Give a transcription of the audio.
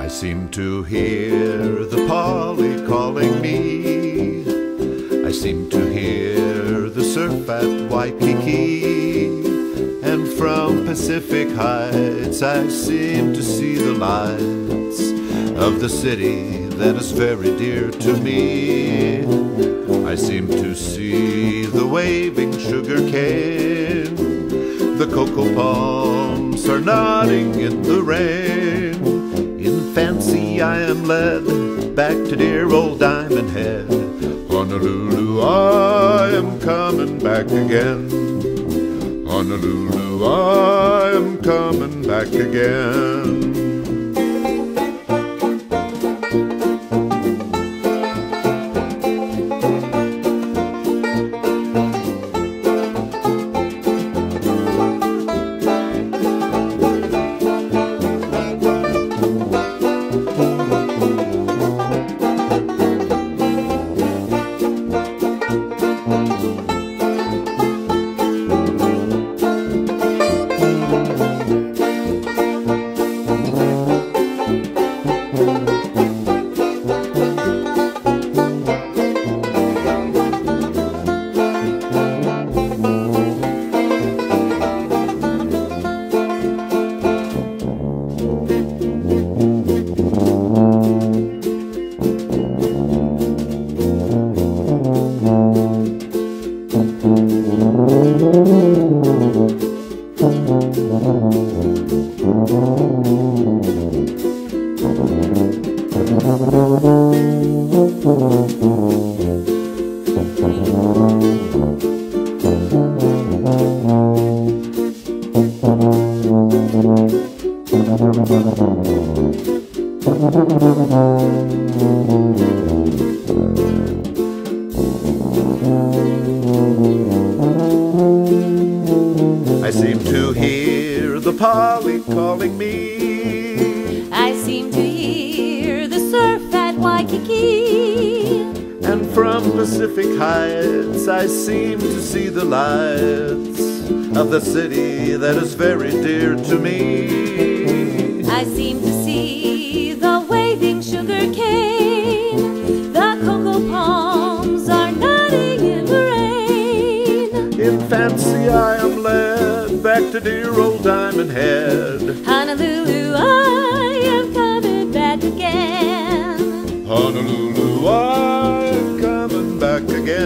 I seem to hear the Polly calling me. I seem to hear the surf at Waikiki. And from Pacific Heights I seem to see the lights of the city that is very dear to me. I seem to see the waving sugar cane. The cocoa palms are nodding in the rain. In fancy I am led back to dear old Diamond Head. Honolulu, I am coming back again. Honolulu, I am coming back again. I seem to hear the Polly calling me. I seem to hear the surf at Waikiki. And from Pacific Heights I seem to see the lights of the city that is very dear to me. I seem to see the waving sugar cane. The cocoa palms are nodding in the rain. In fancy I am led back to dear old Diamond Head. Honolulu, I am coming back again. Honolulu, I am coming back again.